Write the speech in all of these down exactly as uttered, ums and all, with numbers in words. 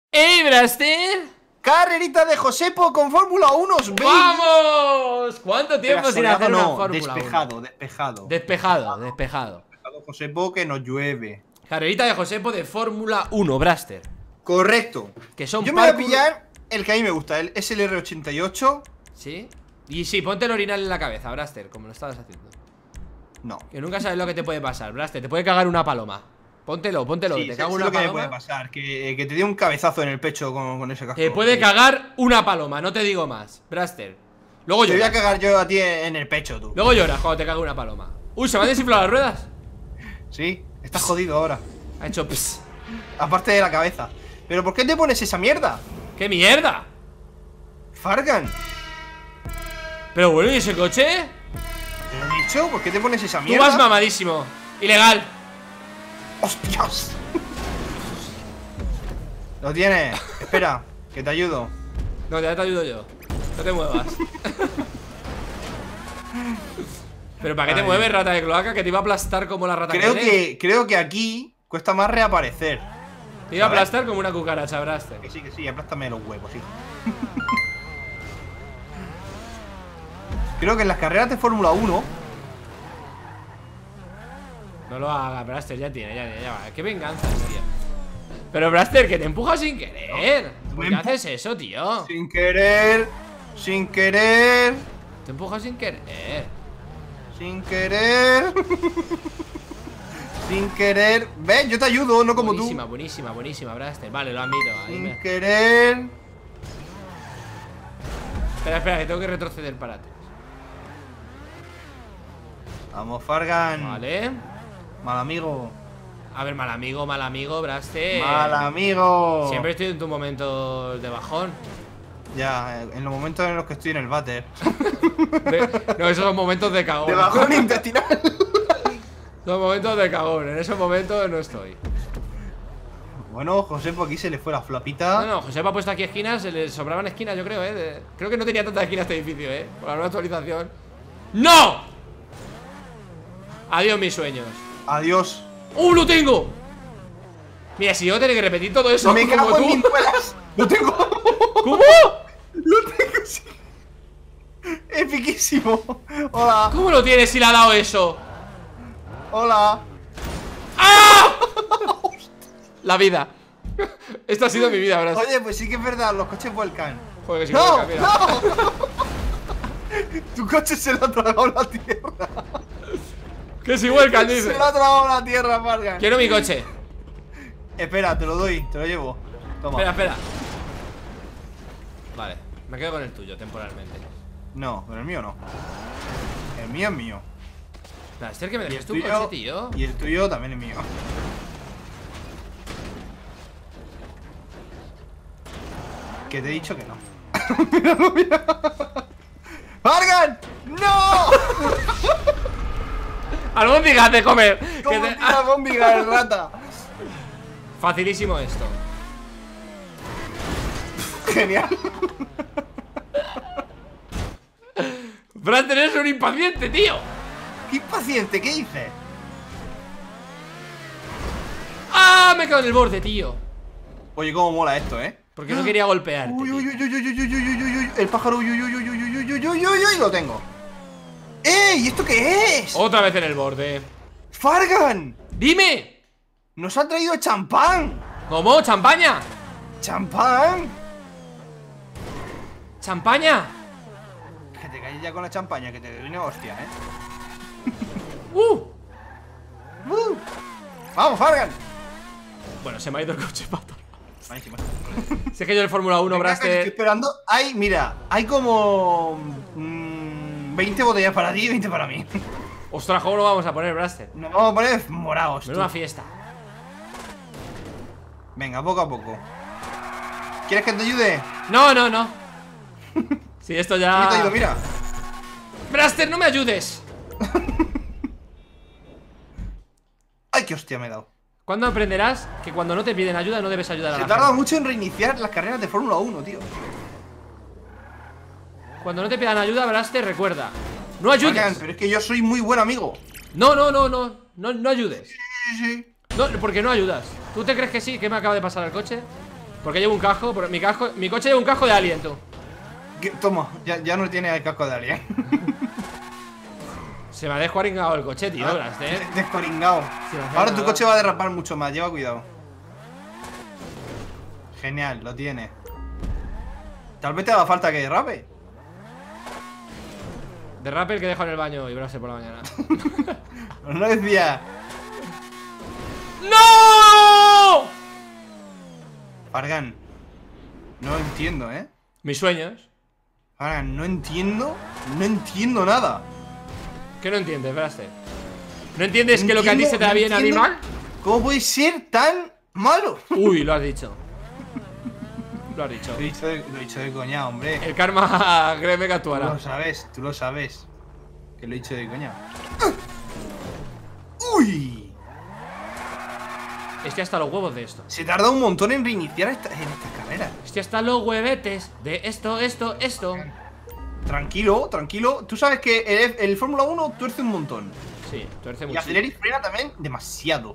¡Ey, Braster! Carrerita de Josepo con Fórmula uno. ¡Vamos! ¿Cuánto tiempo sin hacer una no, Fórmula despejado, uno? despejado, Despejado, despejado. Despejado, Josepo, que nos llueve. Carrerita de Josepo de Fórmula uno, Braster. Correcto. Que son Yo me voy a parkour- pillar el que a mí me gusta, el S L R ochenta y ocho. ¿Sí? Y sí, ponte el orinal en la cabeza, Braster, como lo estabas haciendo. No. Que nunca sabes lo que te puede pasar, Braster. Te puede cagar una paloma. Póntelo, póntelo, Sí, que te sé- caga sé una lo que me paloma. puede pasar, que, que te dé un cabezazo en el pecho con, con ese casco. Te puede cagar una paloma, no te digo más, Braster. Luego Te voy a lloras. cagar yo a ti en el pecho, tú. Luego lloras cuando te caga una paloma. Uy, se me han desinflado las ruedas. Sí, estás jodido ahora. Ha hecho pss. Aparte de la cabeza. ¿Pero por qué te pones esa mierda? ¡Qué mierda! Fargan, Pero bueno, ¿y ese coche? ¿te lo he dicho? ¿Por qué te pones esa Tú mierda? vas mamadísimo. Ilegal. ¡Hostias! Lo tienes. Espera, que te ayudo. No, ya te ayudo yo. No te muevas. Pero ¿para qué te Ay. mueves, rata de cloaca? Que te iba a aplastar como la rata Creo eres. que, creo que aquí cuesta más reaparecer. Te iba a A ver. aplastar como una cucaracha, Braster. Que sí, que sí, aplástame los huevos, hijo. Creo que en las carreras de Fórmula uno. No lo haga, Braster, ya tiene, ya tiene, ya va. Qué venganza, tío. Pero Braster, que te empuja sin querer. ¿Por qué Me empu- haces eso, tío? Sin querer, sin querer, Te empuja sin querer. sin querer. Sin querer. ¿Ves? Yo te ayudo, no como Buenísima, tú. buenísima, buenísima, Braster. Vale, lo admito. Ahí Sin me... querer. Espera, espera, que tengo que retroceder para atrás. Vamos, Fargan. Vale. Mal amigo. A ver, mal amigo, mal amigo, Braster. Mal amigo. Siempre estoy en tu momento de bajón. Ya, en los momentos en los que estoy en el váter. De- No, esos son momentos de cagón. De bajón intestinal. Son momentos de cagón. En esos momentos no estoy. Bueno, José, por aquí se le fue la flapita. No, no, José ha puesto aquí esquinas. Se le sobraban esquinas, yo creo, eh. De- Creo que no tenía tantas esquinas este edificio, eh. Por la nueva actualización. ¡No! Adiós, mis sueños. Adiós. ¡Uh, lo tengo! Mira, si yo tengo que repetir todo eso Me como cago en tú. mis muelas. Lo tengo. ¿Cómo? Lo tengo, sí. Epiquísimo. Hola. ¿Cómo lo tienes si le ha dado eso? Hola. ¡Ah! La vida. Esta ha sido mi vida, Braster. Oye, pues sí que es verdad, los coches vuelcan. Joder, que si ¡No! vuelca, mira. ¡No! Tu coche se lo ha tragado la tierra. Que si vuelcan, dice. Se lo ha tragado la tierra, Fargan. Quiero mi coche. Espera, te lo doy, te lo llevo. Toma. Espera, espera. Vale, me quedo con el tuyo temporalmente. No, pero el mío no. El mío es mío. Braster, que me Y el dejes tu tuyo, coche, tío. y el tuyo también es mío. Que te he dicho que no. Míralo, mira. ¡Fargan! ¡No! ¡Albóndigas de comer! Que ¿Cómo te- tira bombiga el rata? Facilísimo esto. Genial. Braster, eres un impaciente, tío. ¡Qué impaciente! ¿Qué dices? ¡Ah! Me he quedado en el borde, tío. Oye, cómo mola esto, ¿eh? Porque no quería golpearte. Uy, tío. uy, uy, uy, uy, uy, uy, uy, uy, uy. El pájaro, uy, uy, uy, uy, uy, uy, uy, uy, uy, uy, lo tengo. ¡Ey! ¿Esto qué es? Otra vez en el borde. ¡Fargan! ¡Dime! ¡Nos han traído champán! ¿Cómo? ¿Champaña? ¡Champán! ¿Champaña? Que te calles ya con la champaña, que te doy una hostia, ¿eh? ¡Uh! ¡Uh! ¡Vamos, Fargan! Bueno, se me ha ido el coche, pato. Buenísimo. Si es que yo en Fórmula uno, Venga, que estoy Braster. esperando. Hay, mira, hay como mm, veinte botellas para ti y veinte para mí. Ostras, ¿cómo lo vamos a poner, Braster? Nos vamos a poner morados, tú. Menuda fiesta. Venga, poco a poco. ¿Quieres que te ayude? No, no, no. Si esto Sí, te ayudo, ya. mira. Braster, no me ayudes. ¡Ay, qué hostia me he dado! ¿Cuándo aprenderás que cuando no te piden ayuda no debes ayudar a Se la tarda gente? mucho en reiniciar las carreras de Fórmula uno, tío. Cuando no te pidan ayuda, Braster, recuerda. No Fargan, ayudes. pero es que yo soy muy buen amigo. No, no, no, no. No, no ayudes. Sí, sí, sí. No, porque no ayudas. ¿Tú te crees que sí? ¿Qué me acaba de pasar al coche? Porque llevo un casco, por- mi casco, mi coche lleva un casco de alien, tú. ¿Qué? Toma, ya, ya no tiene el casco de alien. Se me ha descuaringado el coche, tío, Blaster. Descoringado. Sí, no hace Ahora tu nada. coche va a derrapar mucho más, lleva cuidado. Genial, lo tiene. Tal vez te haga falta que derrape. Derrape el que dejo en el baño y Blaster por la mañana. Pero no decía. ¡No! Fargan, no entiendo, ¿eh? Mis sueños. Fargan, no entiendo. No entiendo nada. ¿Qué no entiendes, Blaster? ¿No entiendes No que lo que a ti entiendo- se te da no bien a mí entiendo mal? ¿Cómo puede ser tan malo? Uy, lo has dicho. Lo has dicho. Lo he dicho de, lo he dicho de coña, hombre. El karma, créeme que Tú actuará. lo sabes, tú lo sabes. Que lo he dicho de coña. ¡Uy! Estoy hasta los huevos de esto. Se tarda un montón en reiniciar esta, en esta carrera. Estoy hasta los huevetes de esto, esto, esto. Tranquilo, tranquilo. Tú sabes que el, el Fórmula uno tuerce un montón. Sí, tuerce Y mucho. acelera y frena también demasiado.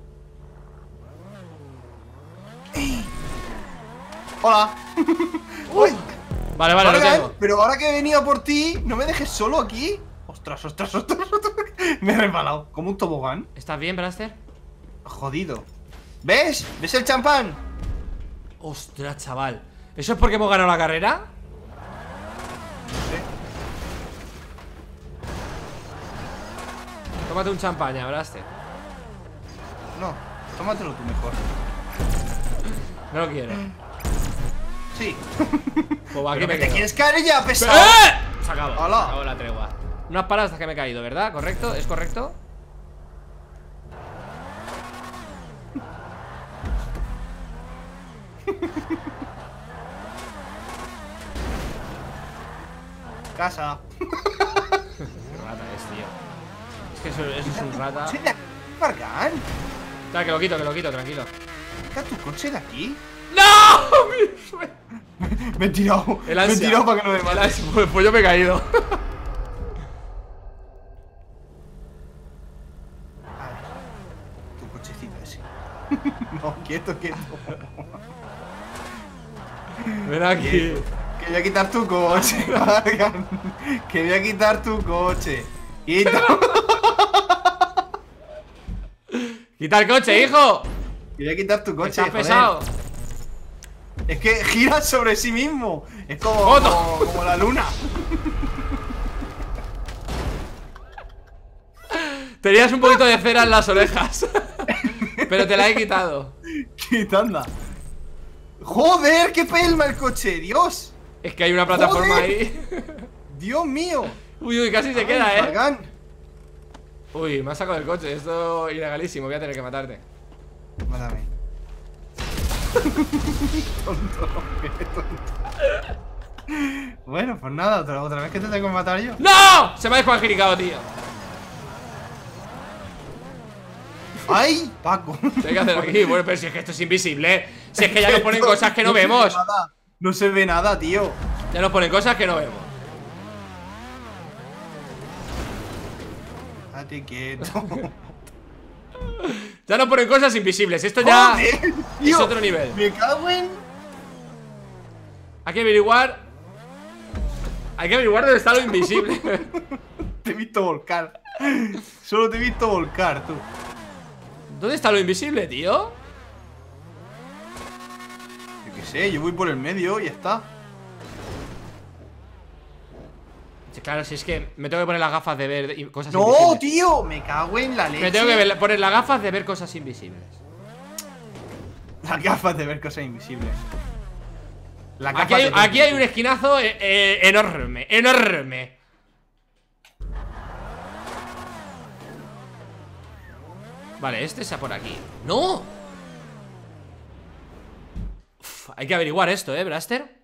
¡Ey! Hola. Uy, Vale, vale, lo Fargan, tengo. pero ahora que he venido por ti, ¿no me dejes solo aquí? Ostras, ostras, ostras, ostras. Me he resbalado. Como un tobogán. ¿Estás bien, Blaster? Jodido. ¿Ves? ¿Ves el champán? Ostras, chaval. ¿Eso es porque hemos ganado la carrera? No sé. Tómate un champaña, Blaster. No, tómatelo tú mejor. No lo quiero. Sí. Pues aquí ¿Pero me que te quedo. quieres caer ya, pesado? ¡Eh! Se acabó. Hola. Se acabó la tregua. Unas paradas hasta que me he caído, ¿verdad? ¿Correcto? ¿Es correcto? Casa. Qué rata es, tío. Es que eso, eso es un rata. ¿Coche de aquí, Fargan? Dale, que lo quito, que lo quito, tranquilo. ¿Quita tu coche de aquí? ¡No! Mi sueño. Me he tirado. El Me he ansia. tirado para que no me El mate. ansia. Pues, pues yo me he caído. A ver, tu cochecito ese. No, quieto, quieto. Ven aquí. Que voy a quitar tu coche, Fargan. Que voy a quitar tu coche. Quita. ¡Quita el coche, hijo! Que voy a quitar tu coche. Estás joder. pesado. Es que gira sobre sí mismo. Es como, ¡Otro! como, como la luna. Tenías un poquito de cera en las orejas. Pero te la he quitado. Quitanda. Joder, qué pelma el coche, Dios. Es que hay una plataforma Joder. ahí. Dios mío. Uy, uy, casi se Ay, queda, eh. Fargan. Uy, me has sacado del coche. Esto es ilegalísimo. Voy a tener que matarte. Mátame. Tonto, qué tonto. Bueno, pues nada, otra, otra vez que te tengo que matar yo. ¡No! Se me ha descuanjiricado, tío. ¡Ay, Paco! ¿Qué hay que hacer aquí? Bueno, pero si es que esto es invisible. Si es que ya nos ponen cosas que no se ve vemos. nada. No se ve nada, tío. Ya nos ponen cosas que no vemos. Date quieto. Ya nos ponen cosas invisibles. Esto ya Joder, es tío, otro nivel. Me cago en. Hay que averiguar. Hay que averiguar dónde está lo invisible. Te he visto volcar. Solo te he visto volcar, tú. ¿Dónde está lo invisible, tío? Yo qué sé, yo voy por el medio y ya está. Sí, claro, si es que me tengo que poner las gafas de ver y- cosas ¡No, invisibles. tío! Me cago en la leche. Me tengo que ver- poner las gafas de ver cosas invisibles. Las gafas de ver cosas invisibles. Las Aquí gafas hay, de ver aquí hay un cosas- esquinazo eh, eh, enorme, enorme. Vale, este está por aquí. ¡No! Uf, hay que averiguar esto, ¿eh, Blaster?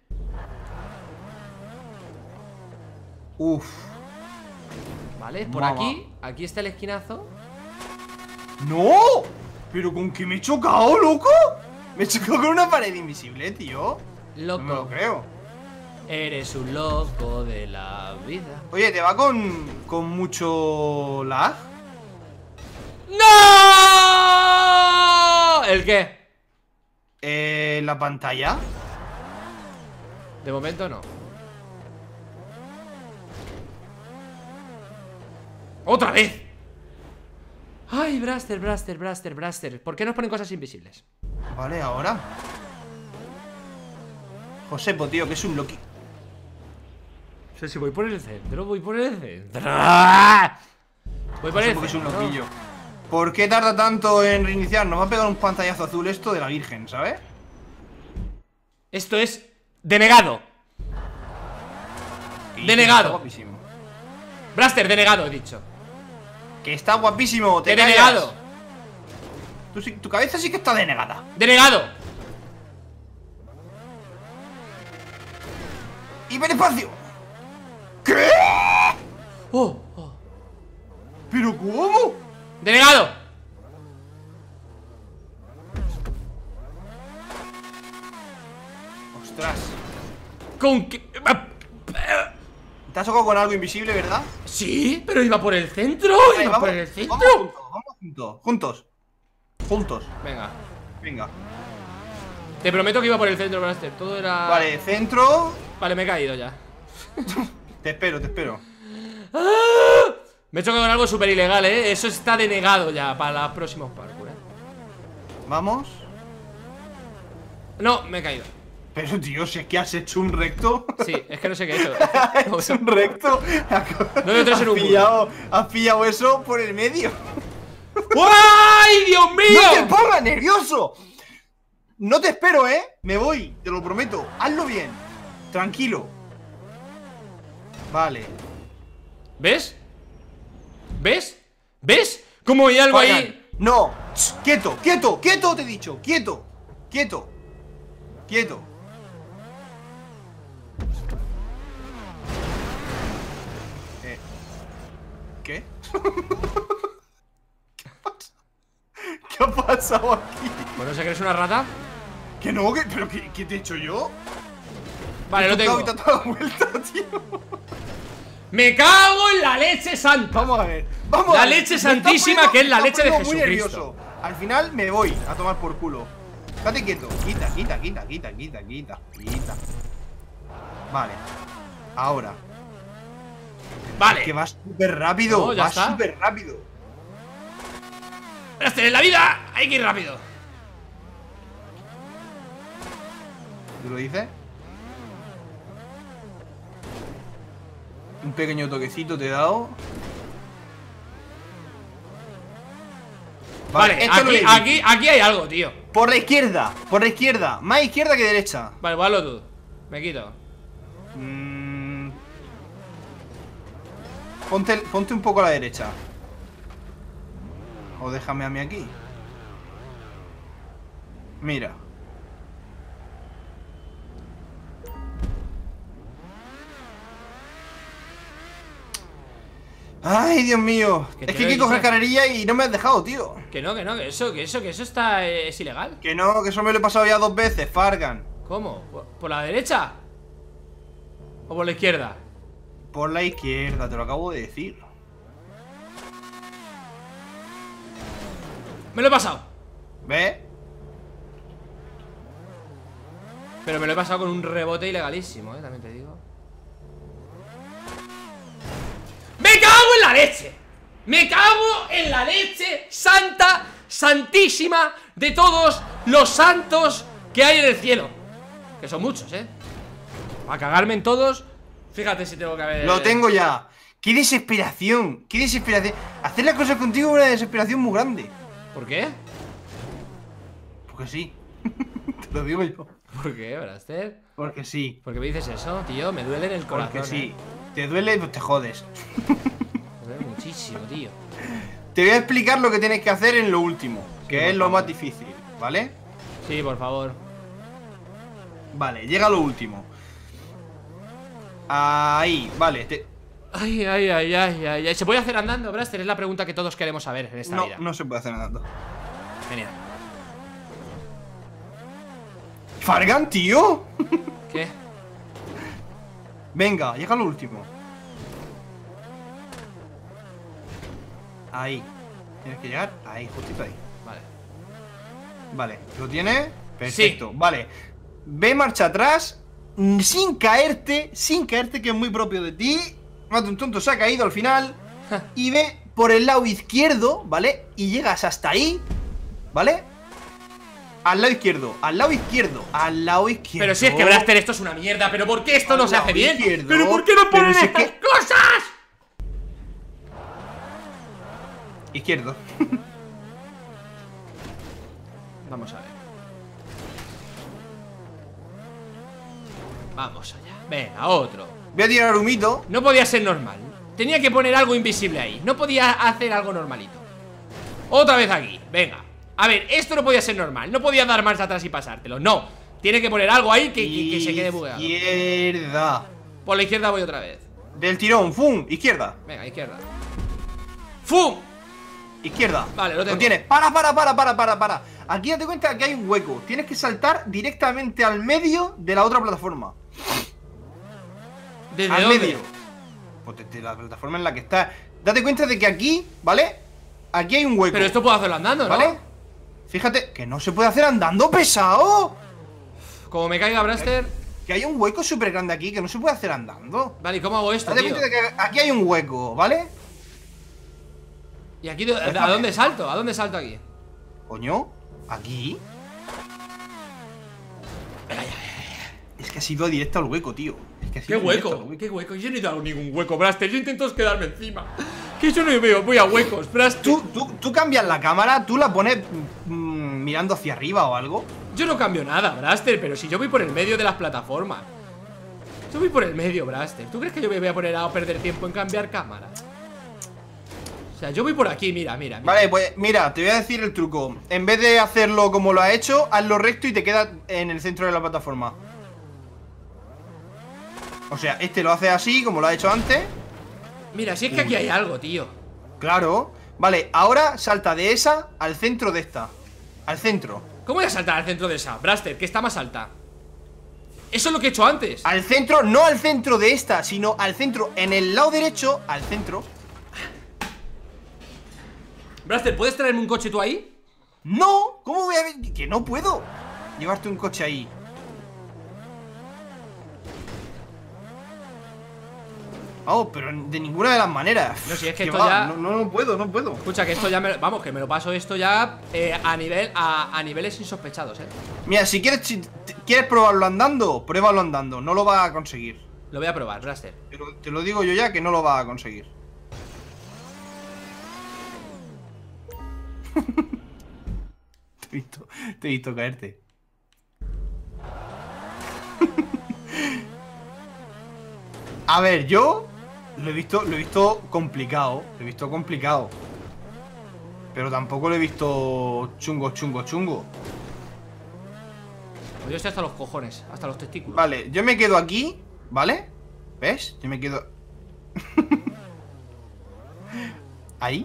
Uf. Vale, por Mamá. aquí. Aquí está el esquinazo. ¡No! ¿Pero con qué me he chocado, loco? Me he chocado con una pared invisible, tío. No me lo Loco. creo. Eres un loco de la vida. Oye, ¿te va con, con mucho lag? ¡No! ¿El qué? Eh, la pantalla. De momento no. ¡Otra vez! Ay, Braster, Braster, Braster, Braster. ¿Por qué nos ponen cosas invisibles? Vale, ahora Josepo, tío, que es un loqui. No sé si voy por el centro, voy por el centro. Voy por el Josepo, que es un centro. loquillo. ¿Por qué tarda tanto en reiniciar? Nos va a pegar un pantallazo azul esto de la virgen, ¿sabes? Esto es denegado. Y Denegado. está guapísimo. Braster, denegado, he dicho. Que está guapísimo, te He callas. denegado. Tu, sí- tu cabeza sí que está denegada. Denegado. ¡Hiperespacio! ¿Qué? Oh, oh. ¿Pero cómo? Denegado. Ostras. ¿Con qué? Te has tocado con algo invisible, ¿verdad? Sí, pero iba por el centro. Vale, Iba vamos, por el centro. vamos juntos, vamos juntos, juntos. Juntos, Venga. venga. Te prometo que iba por el centro, Braster. Todo era. Vale, centro. Vale, me he caído ya. Te espero, te espero. ¡Ah! Me he chocado con algo súper ilegal, ¿eh? Eso está denegado ya para los próximos parkour, ¿eh? Vamos. No, me he caído. Pero tío, si es que has hecho un recto. Sí, es que no sé qué he hecho. Has hecho un recto. No me traes en un Has pillado, has pillado eso por el medio. ¡Ay, Dios mío! ¡No te pongas nervioso! No te espero, ¿eh? Me voy, te lo prometo. Hazlo bien. Tranquilo. Vale. ¿Ves? ¿Ves? ¿Ves? ¿Cómo hay algo Fagan. ahí? No. Ch, quieto, quieto, quieto, te he dicho. Quieto. Quieto. Quieto. Eh. ¿Qué? ¿Qué pasa? ¿Qué ha pasado aquí? Bueno, ¿se crees una rata? ¿Que no? ¿Qué, ¿Pero qué, qué te he hecho yo? Vale, lo Te he tocado tengo. y te has dado la vuelta, tío. ¡Me cago en la leche santa! Vamos a ver. Vamos La a ver. leche Me está santísima, poniendo- que es la me está leche de poniendo muy Jesucristo. nervioso. Al final me voy a tomar por culo. Estate quieto. Quita, quita, quita, quita, quita, quita, quita. Vale. Ahora. Vale. Que va súper rápido. No, ya va está. súper rápido. Braster, en la vida hay que ir rápido. ¿Tú lo dices? Un pequeño toquecito te he dado. Vale, esto lo aquí, he- aquí, aquí hay algo, tío. Por la izquierda, por la izquierda. Más izquierda que derecha. Vale, pues hazlo tú. Me quito. Mm. Ponte, ponte un poco a la derecha. O déjame a mí aquí. Mira. Ay, Dios mío. Que Es te que lo hay he que coger dicho. carrerilla y no me has dejado, tío. Que no, que no, que eso, que eso, que eso está eh, es ilegal. Que no, que eso me lo he pasado ya dos veces, Fargan. ¿Cómo? ¿Por, por la derecha? ¿O por la izquierda? Por la izquierda, te lo acabo de decir. Me lo he pasado. ¿Ves? Pero me lo he pasado con un rebote ilegalísimo, eh, también te digo. ¡Me cago en la leche! ¡Me cago en la leche santa, santísima de todos los santos que hay en el cielo! Que son muchos, eh. A cagarme en todos. Fíjate si tengo que haber... Lo tengo ya. ¡Qué desesperación! ¡Qué desesperación! Hacer las cosas contigo es una desesperación muy grande. ¿Por qué? Porque sí. Te lo digo yo. ¿Por qué, Braster? Porque sí. ¿Por qué me dices eso, tío? Me duele en el corazón. Porque sí. eh. Te duele, pues te jodes. Me duele muchísimo, tío. Te voy a explicar lo que tienes que hacer en lo último. Que por es lo favor. más difícil, ¿vale? Sí, por favor. Vale, llega lo último. Ahí, vale. Te... Ay, ay, ay, ay, ay, ay. ¿Se puede hacer andando, Braster? Es la pregunta que todos queremos saber en esta No, vida. no se puede hacer nada. Genial. ¡Fargan, tío! ¿Qué? Venga, llega lo último. Ahí. Tienes que llegar ahí, justito ahí. Vale. Vale, ¿lo tienes? Perfecto, Sí. vale. Ve marcha atrás, mm, sin caerte, sin caerte, que es muy propio de ti. Mate un tonto, se ha caído al final. Y ve por el lado izquierdo, ¿vale? Y llegas hasta ahí, ¿vale? Al lado izquierdo, al lado izquierdo, al lado izquierdo. Pero si es que Blaster, esto es una mierda. ¿Pero por qué esto Al no se lado hace bien? izquierdo. ¿Pero por qué no Pero ponen si es estas que- cosas? Izquierdo. Vamos a ver. Vamos allá. Venga, otro. Voy a tirar humito. No podía ser normal. Tenía que poner algo invisible ahí. No podía hacer algo normalito. Otra vez aquí. Venga. A ver, esto no podía ser normal. No podía dar marcha atrás y pasártelo. No. Tiene que poner algo ahí que, que- que se quede bugueado. Izquierda. Por la izquierda voy otra vez. Del tirón, ¡fum! Izquierda. Venga, izquierda. ¡Fum! Izquierda. Vale, lo tengo. tienes. Para, para, para, para, para, para. Aquí date cuenta que hay un hueco. Tienes que saltar directamente al medio de la otra plataforma. ¿Desde Al dónde? medio. Pues desde la plataforma en la que está. Date cuenta de que aquí, ¿vale? Aquí hay un hueco. Pero esto puedo hacerlo andando, ¿no? ¿Vale? Fíjate que no se puede hacer andando, pesado. Como me caiga Blaster. Que hay un hueco súper grande aquí que no se puede hacer andando. Vale, ¿y cómo hago esto, Date tío? cuenta de que aquí hay un hueco, ¿vale? ¿Y aquí do- a dónde salto? ¿A dónde salto aquí? Coño, aquí. Es que ha sido directo al hueco, tío. Es que ha ¿Qué sido directo al hueco? ¿Qué hueco? Yo no he dado ningún hueco, Blaster. Yo intento quedarme encima. Que yo no veo, voy a huecos, Blaster. Tú, tú, tú cambias la cámara, tú la pones mm, mirando hacia arriba o algo. Yo no cambio nada, Blaster, pero si yo voy por el medio de las plataformas. Yo voy por el medio, Blaster. ¿Tú crees que yo me voy a poner a perder tiempo en cambiar cámara? O sea, yo voy por aquí, mira, mira, mira. Vale, pues mira, te voy a decir el truco. En vez de hacerlo como lo ha hecho, hazlo recto y te quedas en el centro de la plataforma. O sea, este lo hace así, como lo ha hecho antes. Mira, si es que aquí hay algo, tío. Claro. Vale, ahora salta de esa al centro de esta. Al centro. ¿Cómo voy a saltar al centro de esa? Blaster, que está más alta. Eso es lo que he hecho antes. Al centro, no al centro de esta, sino al centro, en el lado derecho, al centro. Blaster, ¿puedes traerme un coche tú ahí? ¡No! ¿Cómo voy a ver? Que no puedo llevarte un coche ahí. Oh, pero de ninguna de las maneras. No, si es que Que esto va, ya- No, no, no puedo, no puedo. Escucha, que esto ya me... Vamos, que me lo paso esto ya eh, a nivel a, a niveles insospechados, eh. Mira, si quieres, si te- quieres probarlo andando, pruébalo andando. No lo vas a conseguir. Lo voy a probar, Blaster. Te lo, te lo digo yo ya que no lo vas a conseguir. Te he visto, te he visto caerte. A ver, yo lo he visto, lo he visto complicado. Lo he visto complicado. Pero tampoco lo he visto chungo, chungo, chungo. Pues yo estoy hasta los cojones, hasta los testículos. Vale, yo me quedo aquí, ¿vale? ¿Ves? Yo me quedo... Ahí.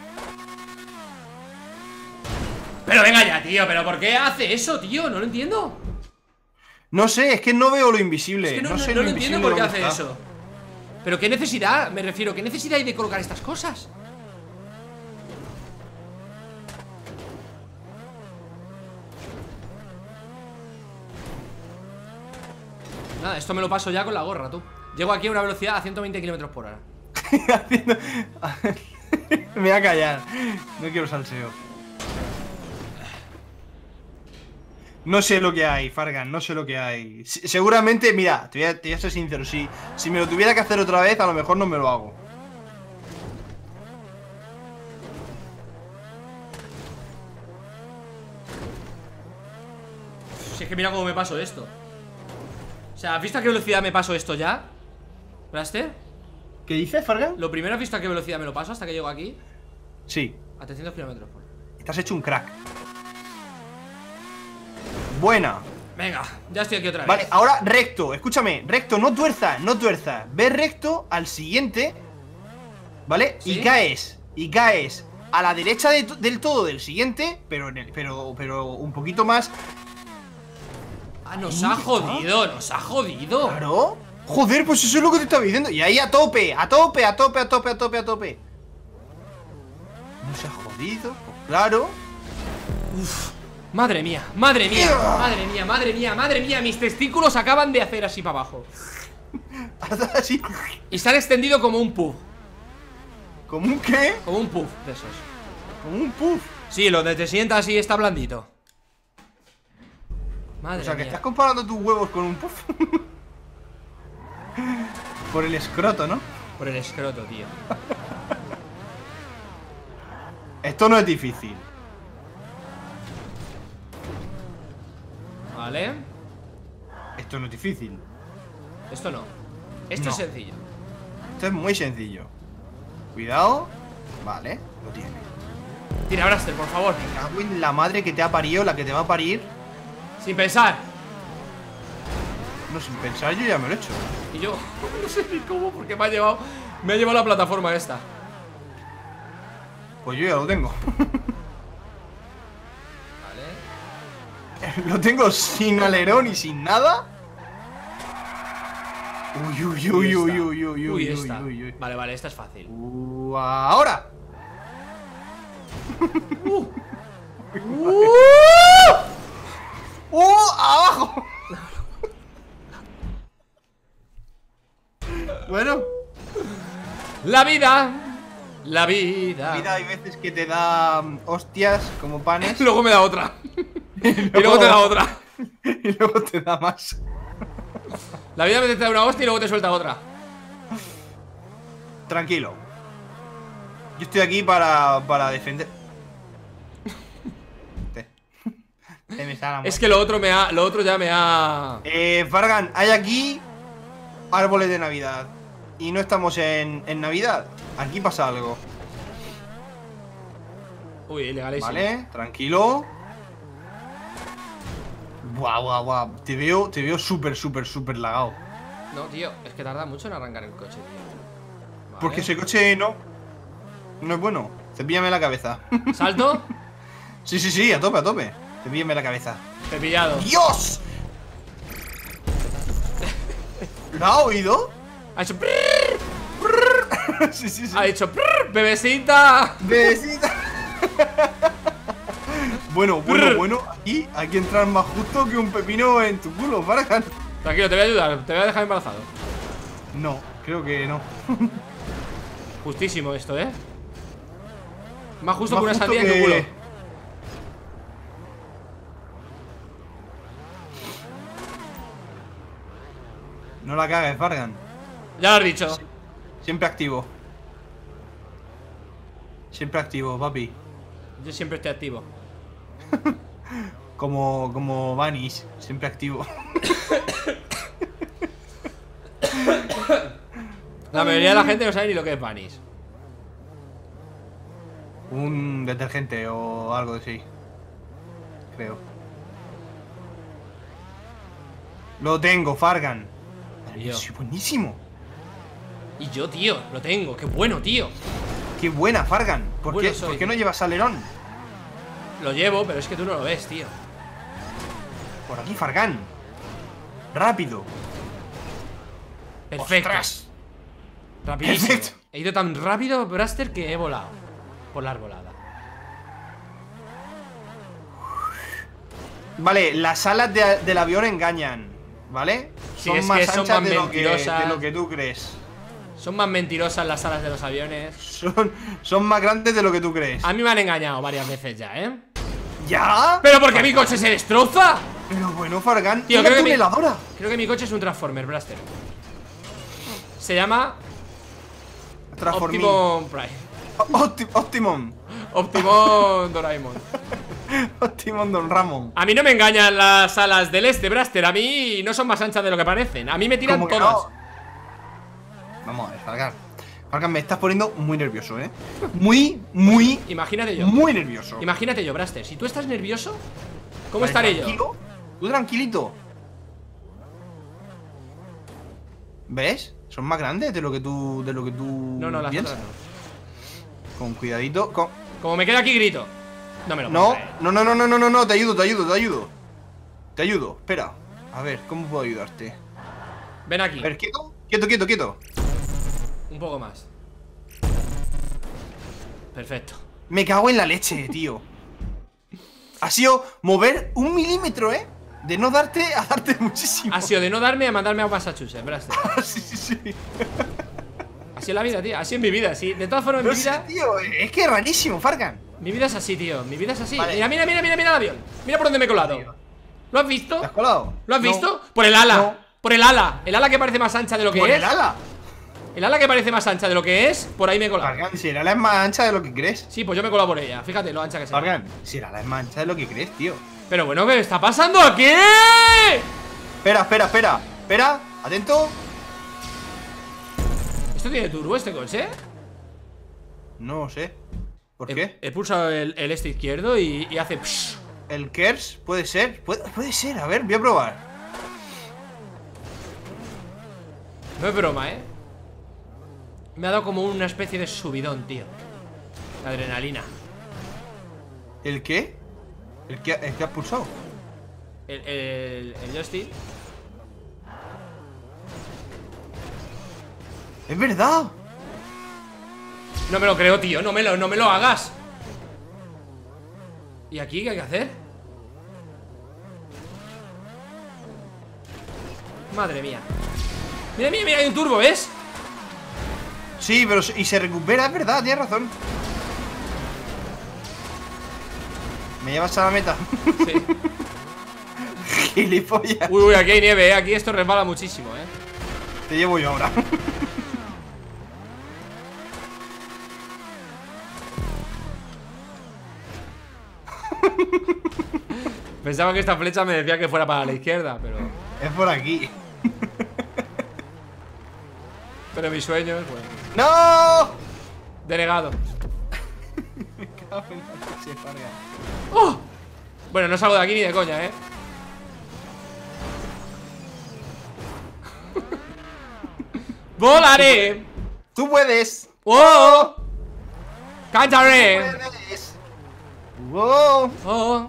Pero venga ya, tío, ¿pero por qué hace eso, tío? No lo entiendo. No sé, es que no veo lo invisible. Es que no, no no- sé no lo entiendo invisible por qué dónde hace está. eso. Pero qué necesidad, me refiero, ¿qué necesidad hay de colocar estas cosas? Nada, esto me lo paso ya con la gorra, tú. Llego aquí a una velocidad a ciento veinte kilómetros por hora. Haciendo- Me voy a callar. No quiero salseo. No sé lo que hay, Fargan, no sé lo que hay. Se- Seguramente, mira, te voy, a, te voy a ser sincero. Si, si me lo tuviera que hacer otra vez, a lo mejor no me lo hago. Si es que mira cómo me paso esto. O sea, ¿has visto a qué velocidad me paso esto ya? ¿Blaster? ¿Qué dices, Fargan? Lo primero, ¿has visto a qué velocidad me lo paso hasta que llego aquí? Sí, A trescientos kilómetros por hora. estás hecho un crack. Buena. Venga, ya estoy aquí otra vez. Vale, ahora recto, escúchame, recto, no tuerzas, no tuerzas. Ve recto al siguiente, ¿vale? ¿Sí? Y caes, y caes a la derecha de to- del todo del siguiente, pero, en el, pero, pero un poquito más. Ah, nos Ahí ha está. jodido, nos ha jodido. Claro. Joder, pues eso es lo que te estaba diciendo. Y ahí a tope, a tope, a tope, a tope, a tope, a tope. No se ha jodido, pues claro. Madre mía, madre mía, madre mía, madre mía, madre mía. Mis testículos acaban de hacer así para abajo. Así. Y se han extendido como un puff. ¿Cómo un qué? Como un puff de esos. Como un puff. Sí, lo de te sientas y está blandito. Madre O sea, que mía. estás comparando tus huevos con un puff. Por el escroto, ¿no? Por el escroto, tío. Esto no es difícil. Vale. Esto no es difícil. Esto no. Esto No. es sencillo. Esto es muy sencillo. Cuidado. Vale, lo tiene. Tira, Braster, por favor. Me cago en la madre que te ha parido, la que te va a parir. Sin pensar. No, sin pensar, yo ya me lo he hecho. Y yo, no sé ni cómo, porque me ha llevado. Me ha llevado la plataforma esta. Pues yo ya lo tengo. Vale. Lo tengo sin alerón y sin nada. Uy, uy, uy, uy, uy, uy, Uy, uy, esta. uy, uy. Vale, vale, esta es fácil. Uh, ahora. Uh. ¡Uh! ¡Abajo! Bueno, La vida. La vida. vida hay veces que te da um, hostias como panes. Luego me da otra. Y luego te da otra. Y luego te da más. La vida te da una hostia y luego te suelta otra. Tranquilo. Yo estoy aquí para, para defender. Te. Te me sale la Es que lo otro me ha. Lo otro ya me ha. Eh, Fargan, hay aquí árboles de Navidad. Y no estamos en, en Navidad. Aquí pasa algo. Uy, ilegalísimo. Vale, tranquilo. Guau, guau, guau. Te veo, te veo súper, súper, súper lagado. No, tío, es que tarda mucho en arrancar el coche, tío. Vale. Porque ese coche no. No es bueno. Cepíllame la cabeza. ¿Salto? Sí, sí, sí, a tope, a tope. Cepíllame la cabeza. Te he pillado. ¡Dios! ¿Lo ha oído? Ha hecho. prrr, Sí, sí, sí. Ha hecho. prrr, bebecita. Besita. Bueno, bueno, Brr. bueno. Aquí hay que entrar más justo que un pepino en tu culo, Fargan. Tranquilo, te voy a ayudar. Te voy a dejar embarazado. No, creo que no. Justísimo esto, ¿eh? Más justo Más que una justo sandía en que- tu culo. No la cagues, Fargan. Ya lo has dicho. Siempre activo. Siempre activo, papi. Yo siempre estoy activo. Como, como Vanish, siempre activo. La mayoría de la gente no sabe ni lo que es Vanish. Un detergente o algo así. Creo. Lo tengo, Fargan. Tío. Sí, buenísimo. Y yo, tío, lo tengo. Qué bueno, tío. Qué buena, Fargan. ¿Por, Bueno qué, soy, ¿por qué no tío. llevas alerón? Lo llevo, pero es que tú no lo ves, tío. Por aquí, Fargan. Rápido. Perfecto. ¡Ostras! Rapidísimo. Perfecto. He ido tan rápido, Braster, que he volado. Por la arbolada. Vale, las alas de- del avión engañan, ¿vale? Sí, son es más que son anchas más de, lo que, mentirosas. de lo que tú crees. Son más mentirosas las alas de los aviones. Son, son más grandes de lo que tú crees. A mí me han engañado varias veces ya, ¿eh? ¿Ya? ¡Pero porque mi coche se destroza! Pero bueno, Fargan, Tío, una creo que mi- tuneladora. Creo que mi coche es un Transformer, Braster. Se llama Transforming. Optimum Prime. Opti- Optimum. Optimum Doraemon. Optimum Don Ramón. A mí no me engañan las alas del este, Braster. A mí no son más anchas de lo que parecen. A mí me tiran ¿Cómo que todas. no? Vamos a ver, Fargan. Fargan, me estás poniendo muy nervioso, ¿eh? Muy, muy, Imagínate yo. muy nervioso. Imagínate yo, Braster. Si tú estás nervioso, ¿cómo Vale, estaré yo? tranquilo. Tú tranquilito. ¿Ves? Son más grandes de lo que tú, de lo que tú No, no, las piensas. otras no. Con cuidadito. Con... Como me queda aquí, grito. No me lo puedo No, creer. no, no, no, no, no, no, no, te ayudo, te ayudo, te ayudo. Te ayudo, espera. A ver, ¿cómo puedo ayudarte? Ven aquí. A ver, quieto, quieto, quieto, quieto. Un poco más. Perfecto. Me cago en la leche, tío. Ha sido mover un milímetro, ¿eh? De no darte a darte muchísimo. Ha sido de no darme a mandarme a Massachusetts, Braster. Sí, sí, sí. Así es la vida, tío. Así es mi vida, sí. De todas formas, No mi vida. sé, tío, es que es rarísimo, Fargan. Mi vida es así, tío. Mi vida es así. Vale. Mira, mira, mira, mira, mira el avión. Mira por dónde me he colado. Tío. ¿Lo has visto? ¿Te has colado? ¿Lo has No. visto? Por el ala. No. Por el ala. El ala que parece más ancha de lo que Por es. el ala. El ala que parece más ancha de lo que es. Por ahí me he colado. Fargan, si el ala es más ancha de lo que crees. Sí, pues yo me he colado por ella. Fíjate lo ancha que sea. Fargan, si el ala es más ancha de lo que crees, tío. Pero bueno, ¿qué está pasando aquí? Espera, espera, espera. Espera, atento. ¿Esto tiene turbo este coche? No sé. ¿Por He, qué? he pulsado el, el este izquierdo y, y hace psh. ¿El Kers? ¿Puede ser? Puede, puede ser, a ver, voy a probar. No es broma, ¿eh? Me ha dado como una especie de subidón, tío. La adrenalina. ¿El qué? ¿El que, el que has pulsado? El, el, el joystick. ¡Es verdad! No me lo creo, tío. No me lo, no me lo hagas. ¿Y aquí qué hay que hacer? Madre mía. Mira, mira, mira, hay un turbo, ¿ves? Sí, pero y se recupera, es verdad, tienes razón. ¿Me llevas a la meta? Sí. Gilipollas. Uy, uy, aquí hay nieve, ¿eh? Aquí esto resbala muchísimo, ¿eh? Te llevo yo ahora. Pensaba que esta flecha me decía que fuera para la izquierda, pero... Es por aquí. Pero mi sueño es bueno. ¡No! Denegado. Me cago en la leche, Fargan. ¡Oh! Bueno, no salgo de aquí ni de coña, ¿eh? ¡Volaré! ¡Tú puedes! ¡Oh! ¡Cantaré! ¡Puedes! ¡Wow! ¡Oh!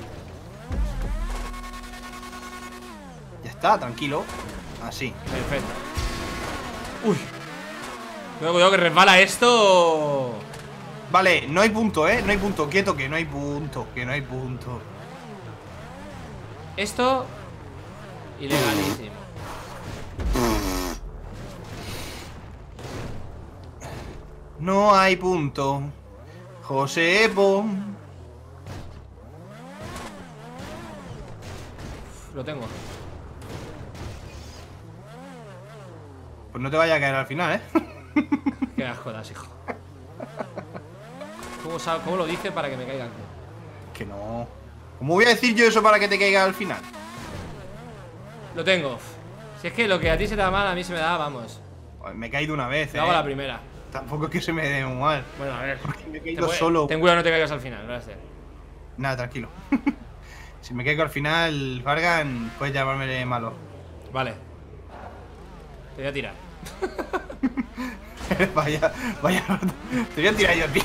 Ya está, tranquilo. Así. Perfecto. Uy. Luego cuidado que resbala esto. Vale, no hay punto, ¿eh? No hay punto. Quieto, que no hay punto. Que no hay punto. Esto. Ilegalísimo. No hay punto. Josepo. Lo tengo. Pues no te vaya a caer al final, ¿eh? Qué asco das, hijo. ¿Cómo, sabe- ¿Cómo lo dice para que me caiga aquí? Que no. ¿Cómo voy a decir yo eso para que te caiga al final? Lo tengo. Si es que lo que a ti se te da mal, a mí se me da, vamos. Me he caído una vez, Lo ¿eh? hago a la primera. Tampoco es que se me dé muy mal. Bueno, a ver. Porque me he Ten caído cu- solo. Ten cuidado, no te caigas al final, gracias. Nada, tranquilo. Si me caigo al final, Fargan, puedes llamarme malo. Vale. Te voy a tirar. Vaya, vaya. Te voy a tirar yo a ti.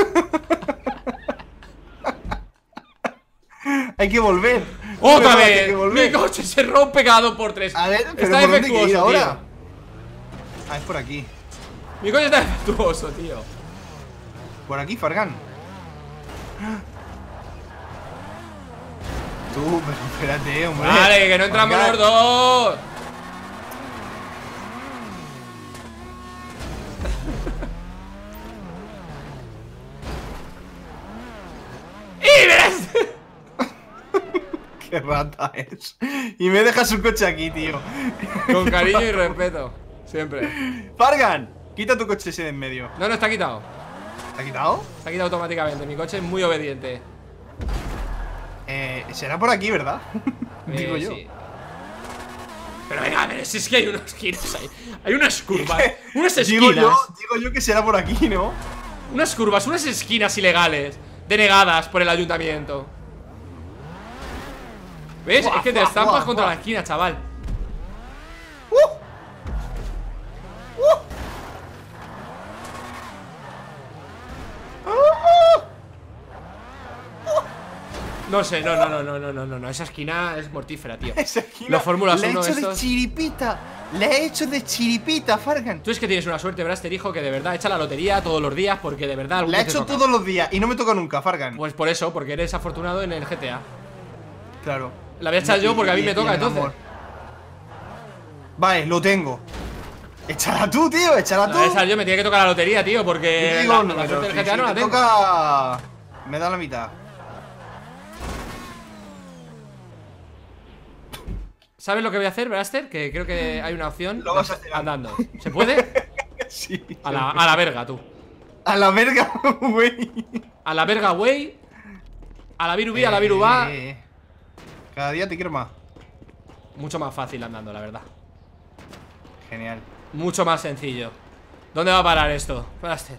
Hay que volver. ¡Otra Pero Hay vez! que volver. Mi coche se rompe cada dos por tres. A ver, pero está ¿por dónde hay que ir defectuoso, ahora? tío. Ah, es por aquí. Mi coche está defectuoso, tío. Por aquí, Fargan. Tú, pero espérate, hombre. Vale, que no entramos Fargan. los dos. ¡Y verás! Qué rata es. Y me deja su coche aquí, tío. Con cariño y respeto. Siempre. Fargan, quita tu coche ese de en medio. No, no, está quitado. ¿Te ha quitado? Está quitado automáticamente. Mi coche es muy obediente. Eh, será por aquí, ¿verdad? Digo Eh, yo. sí. Pero venga, pero si es que hay unas esquinas ahí. Hay unas curvas. Unas Digo esquinas. yo, digo yo que será por aquí, ¿no? Unas curvas, unas esquinas ilegales. Denegadas por el ayuntamiento. ¿Ves? Buah, es que te buah, estampas buah, contra buah. la esquina, chaval. ¡Uh! ¡Uh! No sé, no, no, no, no, no, no, no, no. Esa esquina es mortífera, tío. Esa esquina Los Fórmulas la he uno hecho de estos. chiripita. Le he hecho de chiripita, Fargan. Tú es que tienes una suerte, Braster, hijo, que de verdad echa la lotería todos los días, porque de verdad Le he hecho todos los días y no me toca nunca, Fargan. Pues por eso, porque eres afortunado en el G T A. Claro. La voy a echar yo porque a mí me toca, entonces. Vale, lo tengo. Échala tú, tío, échala tú. La voy a echar yo, me tiene que tocar la lotería, tío, porque digo, la, no, la suerte del sí, G T A sí, no la me tengo. toca... Me da la mitad. ¿Sabes lo que voy a hacer, Braster? Que creo que hay una opción. Lo vas a hacer andando. ¿Se puede? Sí. A la, a la verga, tú. A la verga, güey. A la verga, güey. A la viru, a la viru va. Eh, Cada día te quiero más. Mucho más fácil andando, la verdad. Genial. Mucho más sencillo. ¿Dónde va a parar esto? Braster.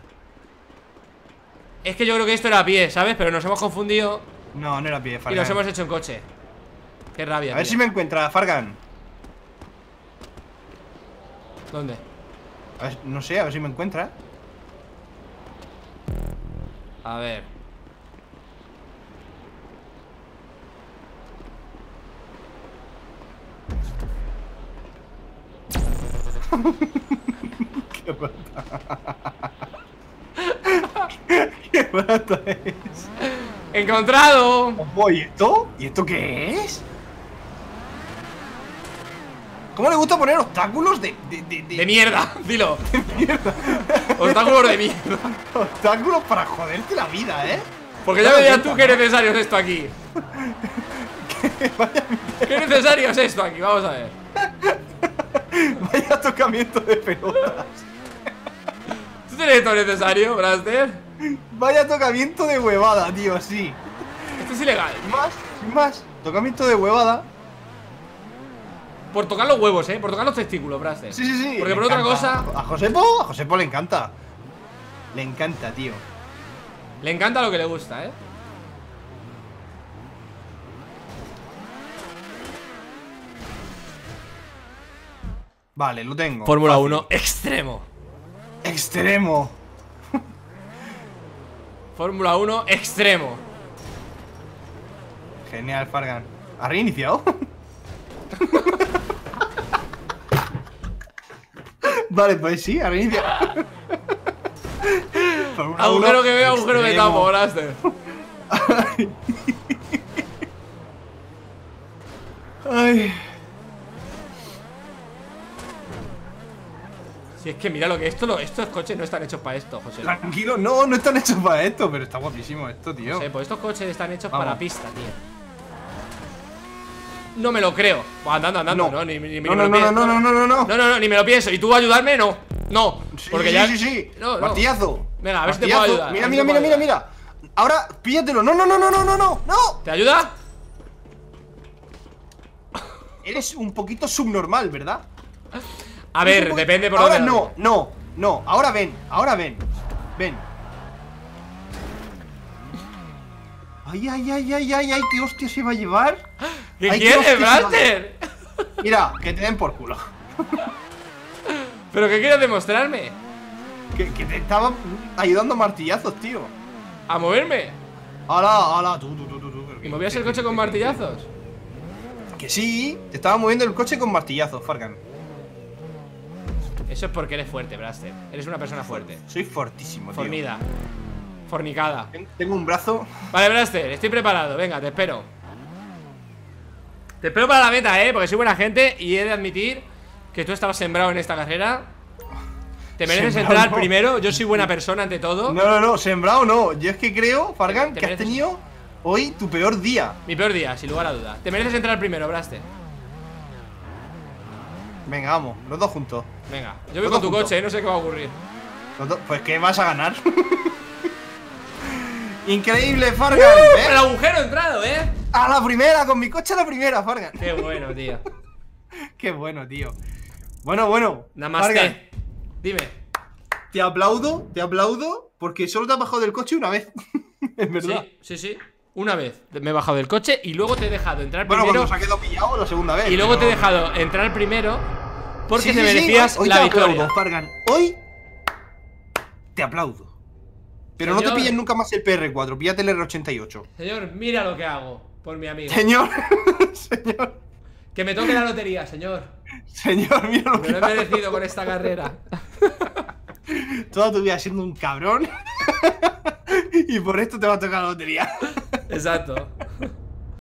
Es que yo creo que esto era a pie, ¿sabes? Pero nos hemos confundido No, no era pie, Fargan. y nos hemos hecho en coche. Qué rabia. A ver tío. si me encuentra, Fargan. ¿Dónde? A ver, no sé, a ver si me encuentra. A ver. Qué rata. Qué rata es. ¡Encontrado! Ojo, ¿y esto? ¿Y esto qué es? ¿Cómo le gusta poner obstáculos de... De, de, de- De mierda, dilo. mierda? Obstáculos de mierda. Obstáculos para joderte la vida, ¿eh? Porque ya me dirás tú qué necesario es esto aquí. Vaya, ¿Qué necesario es esto aquí? Vamos a ver. vaya tocamiento de pelotas. ¿Tú tienes esto necesario, Braster? Vaya tocamiento de huevada, tío, sí. Esto es ilegal. Sin más, sin más. Tocamiento de huevada. Por tocar los huevos, eh. Por tocar los testículos, Braster. Sí, sí, sí. Porque le por otra encanta. cosa, A Josepo, a Josepo le encanta. Le encanta, tío. le encanta lo que le gusta, eh. Vale, lo tengo. Fórmula Fácil. uno extremo. Extremo. Fórmula uno extremo. Genial, Fargan. ¿Has reiniciado? Vale, pues sí, ha reiniciado. Fórmula Agujero uno que veo, agujero que extremo. tapo, Braster. Ay. Si es que mira lo que esto, lo, estos coches no están hechos para esto, José. Tranquilo, no, no están hechos para esto, pero está guapísimo esto, tío. No sé, pues estos coches están hechos Vamos. para pista, tío. No me lo creo. Buah, andando, andando, no, No. ni, ni- ni No, me no, lo no, pienso. no, no, no, no, no. No, no, no, ni me lo pienso. ¿Y tú ayudarme? No. No. Sí, Porque sí, ya. sí, sí. No, no. Martillazo. Venga, a ver si te puedo Martillazo. ayudar. Mira, a ver mira, si te mira, puedo mira, ayudar. mira. Ahora, píllatelo. No, no, no, no, no, no, no, no. ¿Te ayuda? Eres un poquito subnormal, ¿verdad? A Eres ver, un poquito- depende por Ahora dónde. no, no, no. Ahora ven, ahora ven. Ven. Ay, ay, ay, ay, ay, ay, qué hostia se va a llevar. ¿Qué Ay, qué quieres, hostia se va a Braster? Mira, que te den por culo. ¿Pero qué quieres demostrarme? Que, que te estaba ayudando a martillazos, tío. ¿A moverme? Hala, hala, tú, tú, tú, tú, tú. ¿Y movías el coche con martillazos? Que sí, te estaba moviendo el coche con martillazos, Fargan. Eso es porque eres fuerte, Braster. Eres una persona fuerte. Soy fortísimo, tío. Fornida. Fornicada. Ten- Tengo un brazo. Vale, Braster, estoy preparado. Venga, te espero. Te espero para la meta, eh, porque soy buena gente y he de admitir que tú estabas sembrado en esta carrera. Te mereces Sembrado, entrar no. primero. Yo soy buena persona ante todo. No, no, no, sembrado no. Yo es que creo, Fargan, Te que has mereces- tenido hoy tu peor día. Mi peor día, sin lugar a duda. Te mereces entrar primero, Braster. Venga, vamos, los dos juntos. Venga, yo voy Todo con tu junto. coche, eh, no sé qué va a ocurrir. Los dos- Pues que vas a ganar. Increíble, ¡Uh! Fargan. El ¿eh? agujero ha entrado, eh. A la primera, con mi coche a la primera, Fargan. Qué bueno, tío. Qué bueno, tío. Bueno, bueno. Fargan, Namaste. Dime. te aplaudo, te aplaudo, porque solo te has bajado del coche una vez. Es verdad. Sí, sí, sí. Una vez me he bajado del coche y luego te he dejado entrar Bueno, primero. cuando se ha quedado pillado la segunda vez. Y luego te he pero- dejado entrar primero porque Sí, te sí, sí, merecías hoy la te victoria. aplaudo, Fargan. Hoy te aplaudo. Pero no Señor. te pilles nunca más el P R cuatro, píllate el R ochenta y ocho. Señor, mira lo que hago por mi amigo. Señor, señor, Que me toque la lotería, señor. Señor, mira lo Me que lo he merecido con esta carrera. Toda tu vida siendo un cabrón. Y por esto te va a tocar la lotería. Exacto.